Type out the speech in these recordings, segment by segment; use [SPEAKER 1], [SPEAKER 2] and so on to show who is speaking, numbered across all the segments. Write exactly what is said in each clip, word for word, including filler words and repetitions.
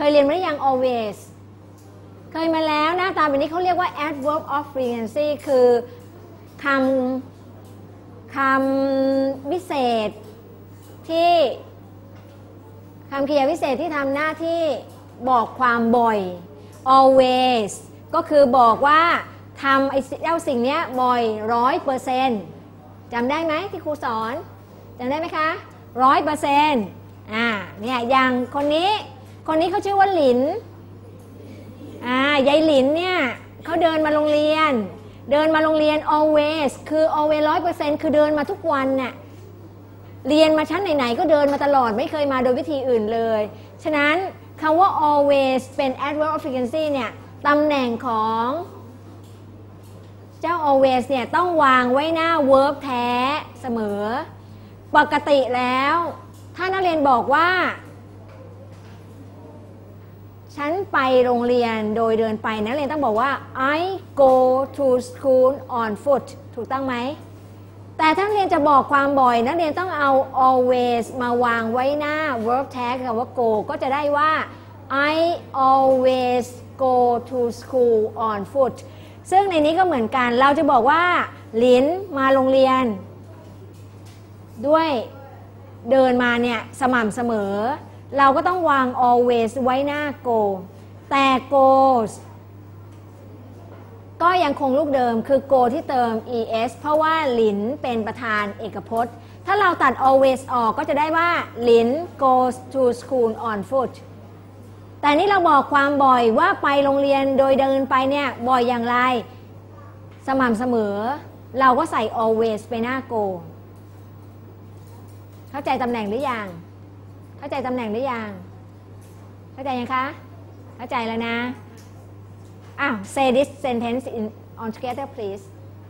[SPEAKER 1] ยเรียนมาหรือยัง always เคยมาแล้วหน้าตาแบบนี้เขาเรียกว่า adverb of frequency คือคำคำวิเศษที่คำกริยาวิเศษที่ทำหน้าที่บอกความบ่อย always ก็คือบอกว่าทำไอ้เจ้าสิ่งนี้บ่อยร้อยเปอร์เซ็นต์จำได้ไหมที่ครูสอนจำได้ไหมคะร้อยเปอร์เซ็นต์อ่าเนี่ยอย่างคนนี้คนนี้เขาชื่อว่าหลินอ่ายายหลินเนี่ยเขาเดินมาโรงเรียนเดินมาโรงเรียน always คือ always ร้อยเปอร์เซ็นต์คือเดินมาทุกวันน่ะเรียนมาชั้นไหนๆก็เดินมาตลอดไม่เคยมาโดยวิธีอื่นเลยฉะนั้นคำว่า always เป็น adverb of frequency เนี่ยตำแหน่งของเจ้า always เนี่ยต้องวางไว้หน้า verb แท้เสมอปกติแล้วถ้านักเรียนบอกว่าฉันไปโรงเรียนโดยเดินไปนักเรียนต้องบอกว่า I go to school on foot ถูกต้องไหมแต่ถ้านักเรียนจะบอกความบ่อยนักเรียนต้องเอา always มาวางไว้หน้า verb แท้กับว่า go ก็จะได้ว่า I always go to school on foot ซึ่งในนี้ก็เหมือนกันเราจะบอกว่าหลินมาโรงเรียนด้วยเดินมาเนี่ยสม่ำเสมอเราก็ต้องวาง always ไว้หน้า go แต่ goes ก็ยังคงลูกเดิมคือ go ที่เติม es เพราะว่าหลินเป็นประธานเอกพจน์ถ้าเราตัด always ออกก็จะได้ว่าหลิน goes to school on foot แต่นี่เราบอกความบ่อยว่าไปโรงเรียนโดยเดินไปเนี่ยบ่อยอย่างไรสม่ำเสมอเราก็ใส่ always ไปหน้า go เข้าใจตำแหน่งหรือยังเข้าใจตำแหน่งหรือยังเข้าใจยังคะเข้าใจแล้วนะอ้าว say this sentence in on together please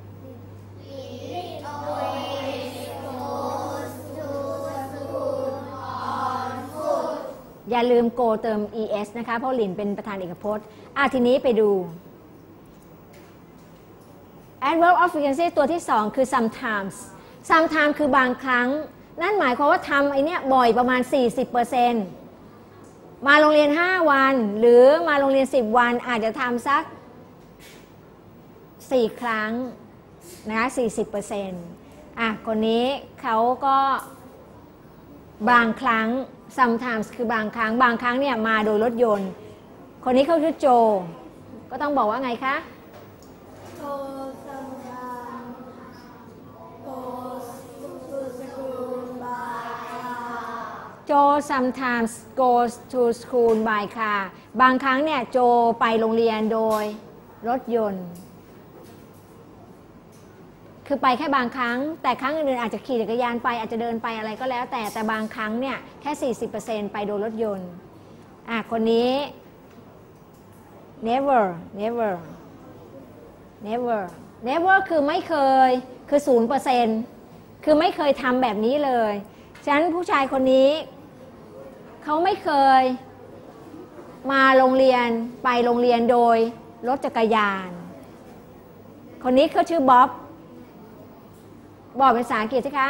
[SPEAKER 1] อย่าลืม go เติม es นะคะเพราะหลินเป็นประธานเอกพจน์อ่ะทีนี้ไปดู adverb of frequency ตัวที่สองคือ sometimes sometimes คือบางครั้งนั่นหมายความว่าทำไอ้นี่บ่อยประมาณ สี่สิบเปอร์เซ็นต์ มาโรงเรียนห้าวันหรือมาโรงเรียนสิบวันอาจจะทำสักสี่ครั้งนะคะ สี่สิบเปอร์เซ็นต์ อ่ะคนนี้เขาก็บางครั้ง sometimes คือบางครั้งบางครั้งเนี่ยมาโดยรถยนต์คนนี้เขาชื่อโจก็ต้องบอกว่าไงคะโจโจ sometimes goes to school by car บางครั้งเนี่ยโจไปโรงเรียนโดยรถยนต์คือไปแค่บางครั้งแต่ครั้งอื่นๆอาจจะขี่จักรยานไปอาจจะเดินไปอะไรก็แล้วแต่แต่บางครั้งเนี่ยแค่ สี่สิบเปอร์เซ็นต์ ไปโดยรถยนต์อ่ะคนนี้ never never never never คือไม่เคยคือ ศูนย์เปอร์เซ็นต์ คือไม่เคยทำแบบนี้เลยฉะนั้นผู้ชายคนนี้เขาไม่เคยมาโรงเรียนไปโรงเรียนโดยรถจักรยานคนนี้เขาชื่อบ๊อบบอกเป็นภาษาอังกฤษสิคะ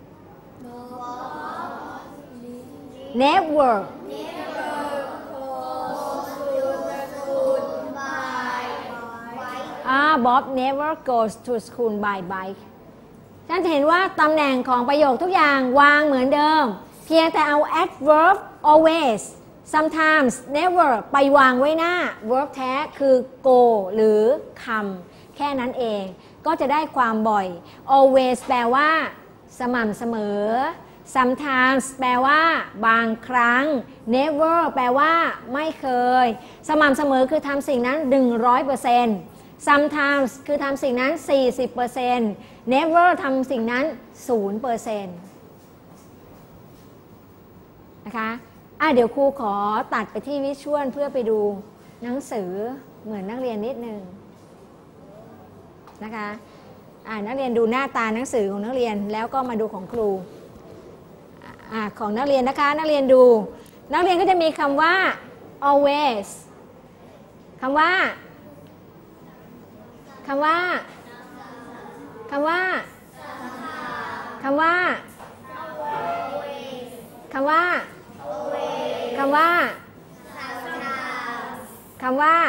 [SPEAKER 1] neverอ่า Bob never goes to school by bike ท่านจะเห็นว่าตำแหน่งของประโยคทุกอย่างวางเหมือนเดิมเพียงแต่เอา adverb always sometimes never ไปวางไว้หน้า verb แท้คือ go หรือ come แค่นั้นเองก็จะได้ความบ่อย always แปลว่าสม่ำเสมอ sometimes แปลว่าบางครั้ง never แปลว่าไม่เคยสม่ำเสมอคือทำสิ่งนั้น หนึ่งร้อยเปอร์เซ็นต์ sometimes คือทำสิ่งนั้น สี่สิบเปอร์เซ็นต์ never ทำสิ่งนั้น ศูนย์เปอร์เซ็นต์ นะคะอ่ะเดี๋ยวครูขอตัดไปที่วิชวลเพื่อไปดูหนังสือเหมือนนักเรียนนิดนึงนะคะอ่านักเรียนดูหน้าตาหนังสือของนักเรียนแล้วก็มาดูของครูอ่าของนักเรียนนะคะนักเรียนดูนักเรียนก็จะมีคำว่า always คำว่าคำว่าคำว่าคำว่าคำว่าคำว่าคำว่า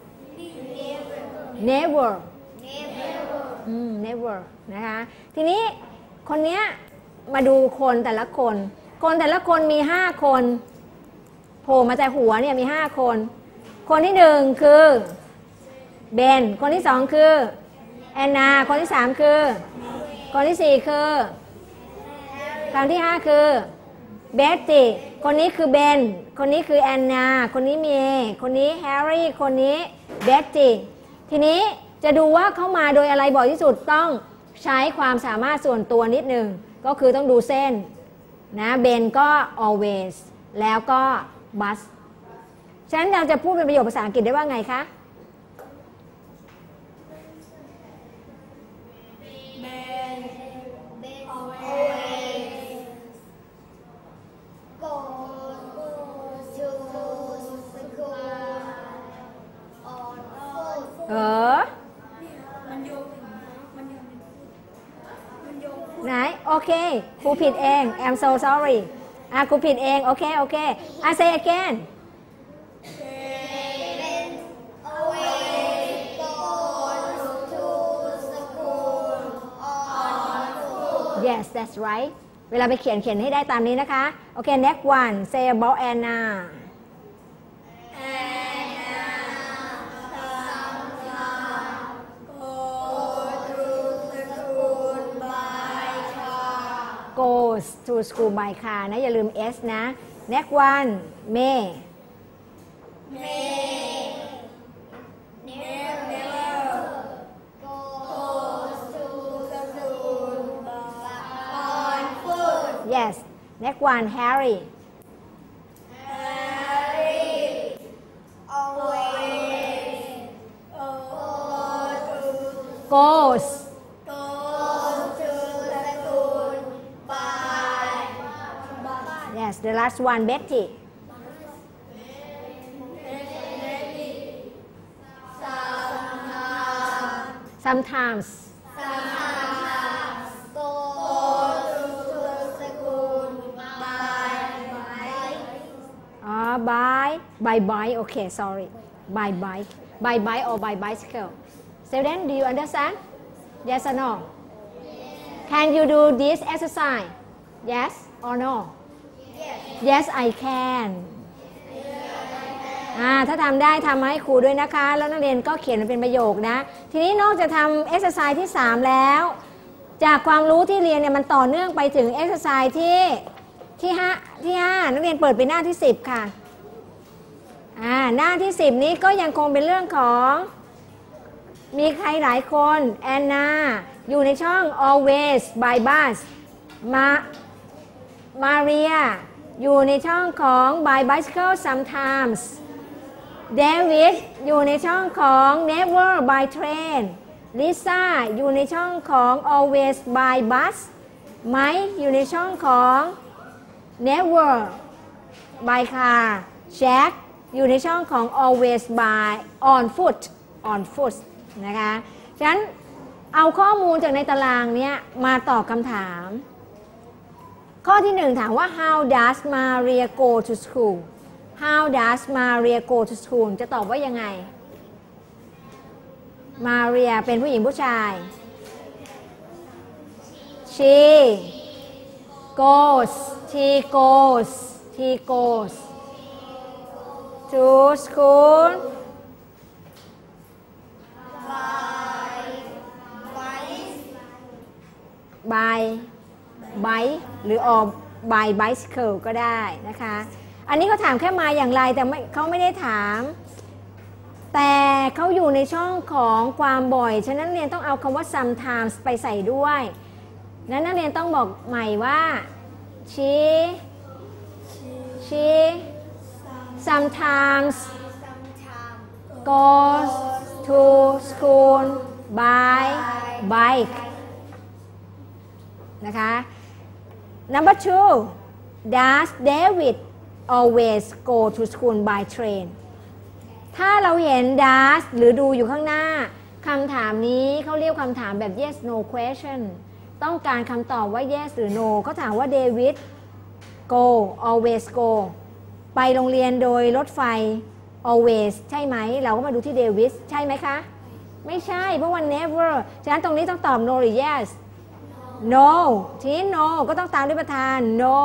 [SPEAKER 1] neverอืม never นะคะทีนี้คนเนี้ยมาดูคนแต่ละคน คนแต่ละคนมีห้าคนโผล่มาจากหัวเนี่ยมีห้าคน คนที่หนึ่งคือเบนคนที่สองคือแอนนาคนที่สามคือคนที่สี่คือคำที่ห้าคือเบตตี้คนนี้คือเบนคนนี้คือแอนนาคนนี้เมย์คนนี้แฮร์รี่คนนี้เบตตี้ทีนี้จะดูว่าเข้ามาโดยอะไรบ่อยที่สุดต้องใช้ความสามารถส่วนตัวนิดหนึ่งก็คือต้องดูเส้นนะเบนก็ always แล้วก็ bus ฉะนั้นเราจะพูดเป็นประโยคภาษาอังกฤษได้ว่าไงคะเออไหนโอเคครูผิดเอง I'm so sorry อ่ะครูผิดเองโอเคโอเคอ่ะ say again yes that's right เวลาไปเขียนเขียนให้ได้ตามนี้นะคะโอเค next one say about Anna goes to school by car นะอย่าลืม s นะ next one May yes next one Harry goes yes the last one Betty sometimes oh by by bike okay sorry by bike by bike or by bicycle so then do you understand yes or no can you do this exercise yes or no yes I can อ่าถ้าทำได้ทำให้ครูด้วยนะคะแล้วนักเรียนก็เขียนมันเป็นประโยคนะทีนี้นอกจากทำ exercise ที่สามแล้วจากความรู้ที่เรียนเนี่ยมันต่อเนื่องไปถึง exercise ที่ที่ห้าที่ห้านักเรียนเปิดไปหน้าที่สิบค่ะอ่าหน้าที่สิบนี้ก็ยังคงเป็นเรื่องของมีใครหลายคนแอนนาอยู่ในช่อง always by bus มามาเรียอยู่ในช่องของ by bicycle sometimes David อยู่ในช่องของ never by train Lisa อยู่ในช่องของ always by bus Mike อยู่ในช่องของ never by car Jack อยู่ในช่องของ always by on foot on foot นะคะฉะนั้นเอาข้อมูลจากในตารางเนี้ยมาตอบคำถามข้อที่หนึ่งถามว่า how does Maria go to school how does Maria go to school จะตอบว่ายังไง Maria เป็นผู้หญิงผู้ชาย she goes she goes she goes to school by bike หรือ or by bicycle ก็ได้นะคะอันนี้เขาถามแค่มาอย่างไรแต่ไม่เขาไม่ได้ถามแต่เขาอยู่ในช่องของความบ่อยฉะนั้นนักเรียนต้องเอาคำว่า sometimes ไปใส่ด้วยนั้นนักเรียนต้องบอกใหม่ว่า she she sometimes goes to school by bike นะคะ number two does David always go to school by train ถ้าเราเห็น does หรือดูอยู่ข้างหน้าคำถามนี้เขาเรียกคำถามแบบ yes no question ต้องการคำตอบว่า yes หรือ no เขาถามว่า David go always go ไปโรงเรียนโดยรถไฟ always ใช่ไหมเราก็มาดูที่เดวิสใช่ไหมคะไม่ใช่เพราะว่า never ฉะนั้นตรงนี้ต้องตอบ no หรือ yes no ทีนี้ no ก็ต้องตามด้วยประธาน no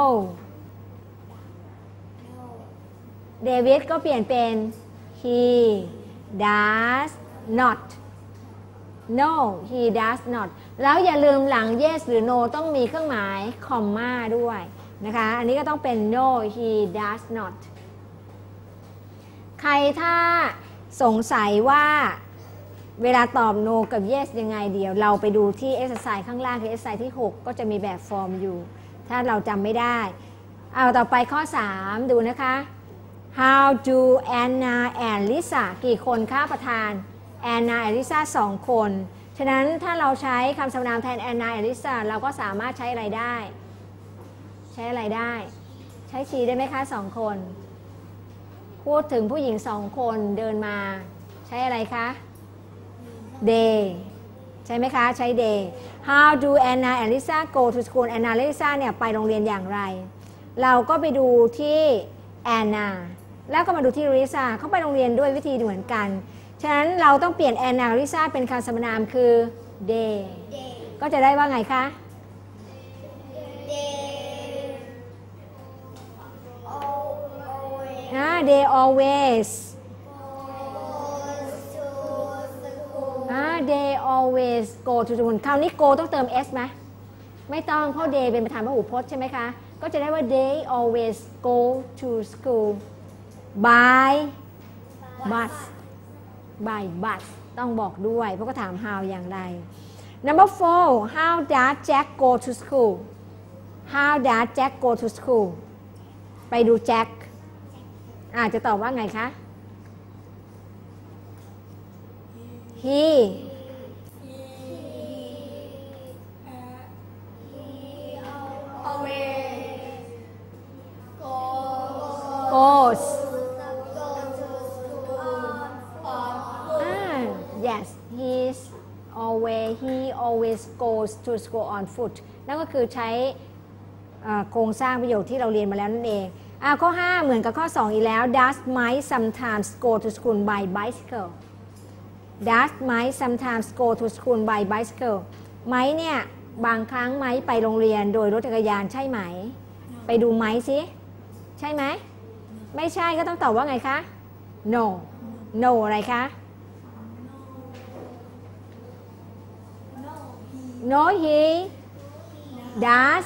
[SPEAKER 1] เดวิดก็เปลี่ยนเป็น he does not no he does not แล้วอย่าลืมหลัง yes หรือ no ต้องมีเครื่องหมาย comma ด้วยนะคะอันนี้ก็ต้องเป็น no he does not ใครถ้าสงสัยว่าเวลาตอบ no กับ yes ยังไงเดี๋ยวเราไปดูที่ exercise ข้างล่างคือ exercise ที่หกก็จะมีแบบฟอร์มอยู่ถ้าเราจำไม่ได้เอาต่อไปข้อสามดูนะคะ How do Anna and Lisa กี่คนคะประธาน Anna and Lisa สองคนฉะนั้นถ้าเราใช้คำสรรพนามแทน Anna and Lisa เราก็สามารถใช้อะไรได้ใช้อะไรได้ใช้ชีได้ไหมคะสองคนพูดถึงผู้หญิงสองคนเดินมาใช้อะไรคะ they ใช่ไหมคะใช้ they How do Anna and Lisa go to school Anna และ Lisa เนี่ยไปโรงเรียนอย่างไรเราก็ไปดูที่ Anna แล้วก็มาดูที่ Lisa เขาไปโรงเรียนด้วยวิธีเหมือนกันฉะนั้นเราต้องเปลี่ยน Anna และ Lisa เป็นคำสรรพนามคือ they ก็จะได้ว่าไงคะ they always they always go to school คราวนี้ go ต้องเติม s ไหมไม่ต้องเพราะ they เป็นประธานพหูพจน์ใช่ไหมคะก็จะได้ว่า they always go to school by bus by bus ต้องบอกด้วยเพราะก็ถาม how อย่างไร number four how does Jack go to school how does Jack go to school ไปดู Jack อาจจะตอบว่าไงคะ he goes ah yes he's always he always goes to school on foot นั่นก็คือใช้โครงสร้างประโยคที่เราเรียนมาแล้วนั่นเองอ่าข้อห้าเหมือนกับข้อสองอีกแล้ว does might sometimes go to school by bicycle does might sometimes go to school by bicycle ไม้เนี่ยบางครั้งไม้ไปโรงเรียนโดยรถจักรยานใช่ไหม no. ไปดูไม้สิใช่ไหม no. ไม่ใช่ก็ต้องตอบว่าไงคะ no no อะไรคะ no he does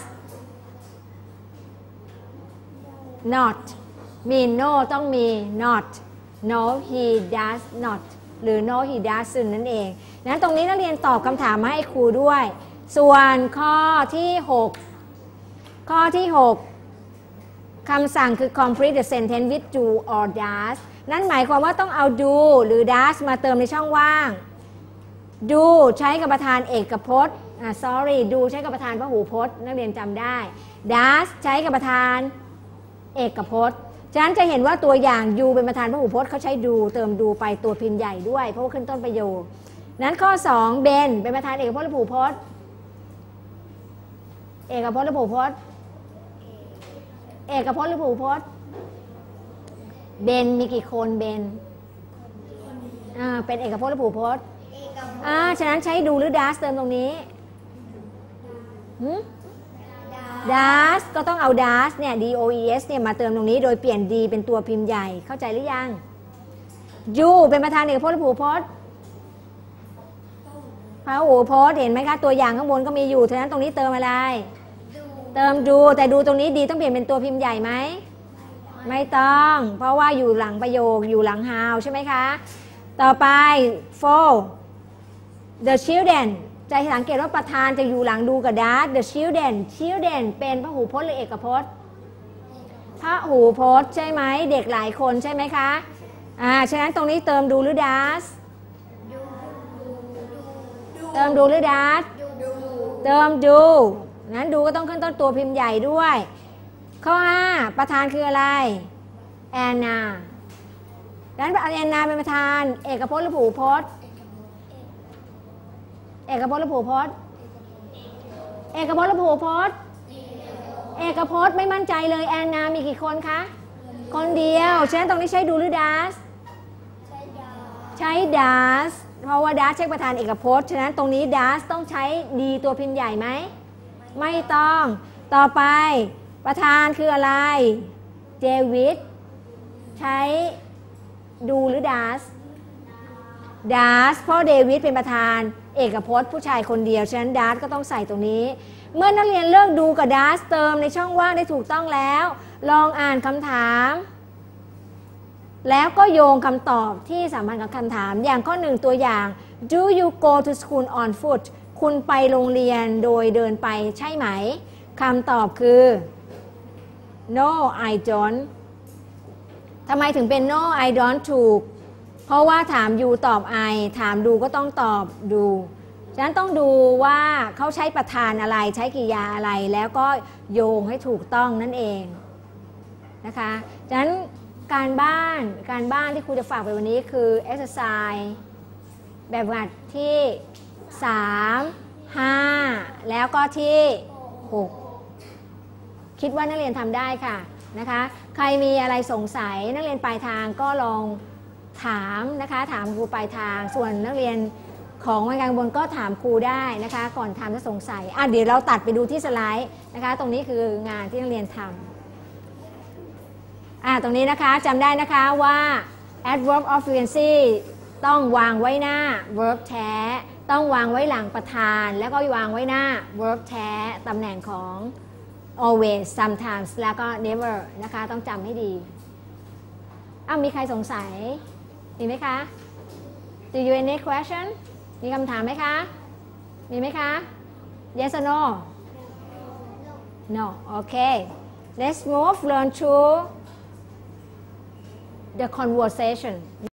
[SPEAKER 1] not มี no ต้องมี not no he does not หรือ no he doesn't นั่นเองนั้นตรงนี้นักเรียนตอบคำถามมาให้ครูด้วยส่วนข้อที่หกข้อที่หกคำสั่งคือ complete the sentence with do or does นั่นหมายความว่าต้องเอา do หรือ does มาเติมในช่องว่าง do ใช้กับประธานเอกพจน์อ่า sorry do ใช้กับประธานพหูพจน์นักเรียนจำได้ does ใช้กับประธานเอกพจน์ฉะนั้นจะเห็นว่าตัวอย่าง you เป็นประธานพหูพจน์เขาใช้ do เติม do ไปตัวพิมพ์ใหญ่ด้วยเพราะว่าขึ้นต้นประโยคนั้นข้อสอง ben เป็นประธานเอกพจน์หรือพหูพจน์เอกพจน์หรือพหูพจน์เอกพจน์หรือพหูพจน์เบนมีกี่คนเบนอ่าเป็นเอกพจน์หรือพหูพจน์อ่าฉะนั้นใช้ดูหรือ does เติมตรงนี้หืม does ก็ต้องเอา does เนี่ย does เนี่ยมาเติมตรงนี้โดยเปลี่ยน d เป็นตัวพิมพ์ใหญ่เข้าใจหรือยัง you เป็นประธานเอกพจน์หรือพหูพจน์พหูพจน์เห็นไหมคะตัวอย่างข้างบนก็มีอยู่ฉะนั้นตรงนี้เติมอะไรเติมดูแต่ดูตรงนี้ดีต้องเปลี่ยนเป็นตัวพิมพ์ใหญ่ไหมไม่ต้องเพราะว่าอยู่หลังประโยคอยู่หลัง how ใช่ไหมคะต่อไป for the children จะสังเกตว่าประธานจะอยู่หลังดูกับ does the children children เป็นพหูพจน์หรือเอกพจน์พหูพจน์ใช่ไหมเด็กหลายคนใช่ไหมคะอ่าฉะนั้นตรงนี้เติมดูหรือ does เติมดูหรือ does เติมดูนั้นดูก็ต้องขึ้นต้นตัวพิมพ์ใหญ่ด้วยข้อห้าประธานคืออะไรแอนนาดังนั้นแอนนาเป็นประธานเอกพจน์หรือพหูพจน์เอกพจน์หรือพหูพจน์เอกพจน์หรือพหูพจน์เอกพจน์ไม่มั่นใจเลยแอนนามีกี่คนคะคนเดียวฉะนั้นตรงนี้ใช้ดูหรือ does ใช้ does เพราะว่า does เช็คประธานเอกพจน์ฉะนั้นตรงนี้ does ต้องใช้ d ตัวพิมพ์ใหญ่ไหมไม่ต้องต่อไปประธานคืออะไรเจวิตใช้ดูหรือ does does เพราะเดวิดเป็นประธานเอกพจน์ผู้ชายคนเดียวฉะนั้น does ก็ต้องใส่ตรงนี้เมื่อนักเรียนเลิกดูกับ does เติมในช่องว่างได้ถูกต้องแล้วลองอ่านคำถามแล้วก็โยงคำตอบที่สัมพันธ์กับคำถามอย่างข้อหนึ่งตัวอย่าง do you go to school on foot คุณไปโรงเรียนโดยเดินไปใช่ไหมคำตอบคือ no I don't ทำไมถึงเป็น no I don't ถูกเพราะว่าถาม you ตอบ I ถามดูก็ต้องตอบ do ฉะนั้นต้องดูว่าเขาใช้ประธานอะไรใช้กริยาอะไรแล้วก็โยงให้ถูกต้องนั่นเองนะคะฉะนั้นการบ้านการบ้านที่ครูจะฝากไปวันนี้คือ exercise แบบวัดที่สาม ห้าแล้วก็ที่หกคิดว่านักเรียนทำได้ค่ะนะคะใครมีอะไรสงสัยนักเรียนปลายทางก็ลองถามนะคะถามครูปลายทางส่วนนักเรียนของวันกลางบนก็ถามครูได้นะคะก่อนทำถ้าสงสัยอ่ะเดี๋ยวเราตัดไปดูที่สไลด์นะคะตรงนี้คืองานที่นักเรียนทำอ่ะตรงนี้นะคะจำได้นะคะว่า adverb of frequency ต้องวางไว้หน้า verb แท้ต้องวางไว้หลังประธานแล้วก็วางไว้หน้า verb แท้ตำแหน่งของ always sometimes แล้วก็ never นะคะต้องจำให้ดีอ้าวมีใครสงสัยมีไหมคะ Do you any question มีคำถามไหมคะมีไหมคะ Yes or no No Okay Let's move learn to the conversation